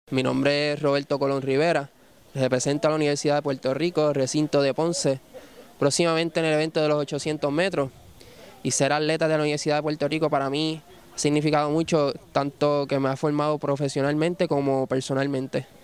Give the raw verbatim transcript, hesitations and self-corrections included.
Mi nombre es Roberto Colón Rivera, represento a la Universidad de Puerto Rico, recinto de Ponce, próximamente en el evento de los ochocientos metros. Y ser atleta de la Universidad de Puerto Rico para mí ha significado mucho, tanto que me ha formado profesionalmente como personalmente.